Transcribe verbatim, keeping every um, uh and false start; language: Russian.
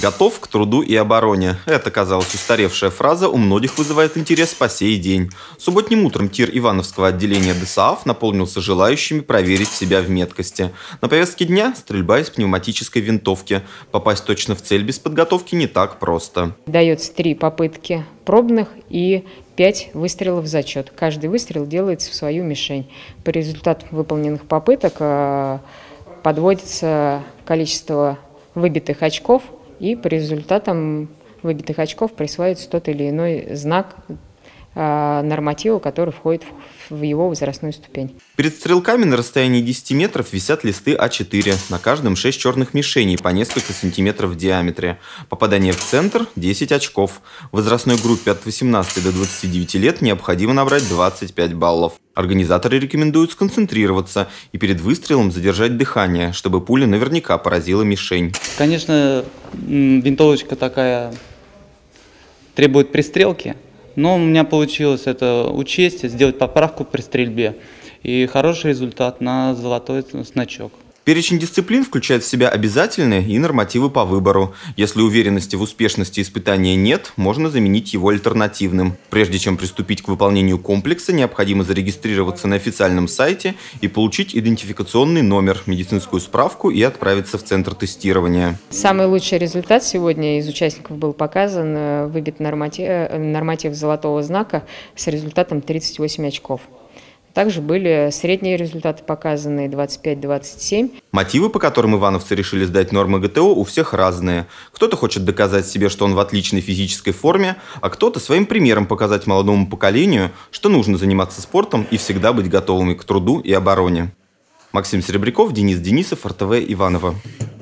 Готов к труду и обороне. Это, казалось, устаревшая фраза у многих вызывает интерес по сей день. Субботним утром тир Ивановского отделения ДСААФ наполнился желающими проверить себя в меткости. На повестке дня стрельба из пневматической винтовки. Попасть точно в цель без подготовки не так просто. Дается три попытки пробных и пять выстрелов в зачет. Каждый выстрел делается в свою мишень. По результату выполненных попыток подводится количество выбитых очков, и по результатам выбитых очков присваивается тот или иной знак э, норматива, который входит в, в его возрастную ступень. Перед стрелками на расстоянии десяти метров висят листы А четыре. На каждом шесть черных мишеней по несколько сантиметров в диаметре. Попадание в центр – десять очков. В возрастной группе от восемнадцати до двадцати девяти лет необходимо набрать двадцать пять баллов. Организаторы рекомендуют сконцентрироваться и перед выстрелом задержать дыхание, чтобы пуля наверняка поразила мишень. Конечно, винтовочка такая требует пристрелки, но у меня получилось это учесть, сделать поправку при стрельбе. И хороший результат на золотой значок. Перечень дисциплин включает в себя обязательные и нормативы по выбору. Если уверенности в успешности испытания нет, можно заменить его альтернативным. Прежде чем приступить к выполнению комплекса, необходимо зарегистрироваться на официальном сайте и получить идентификационный номер, медицинскую справку и отправиться в центр тестирования. Самый лучший результат сегодня из участников был показан. Выбит норматив, норматив золотого знака с результатом тридцать восемь очков. Также были средние результаты показаны двадцать пять — двадцать семь. Мотивы, по которым ивановцы решили сдать нормы ГТО, у всех разные. Кто-то хочет доказать себе, что он в отличной физической форме, а кто-то своим примером показать молодому поколению, что нужно заниматься спортом и всегда быть готовыми к труду и обороне. Максим Серебряков, Денис Денисов, эр тэ вэ Иваново.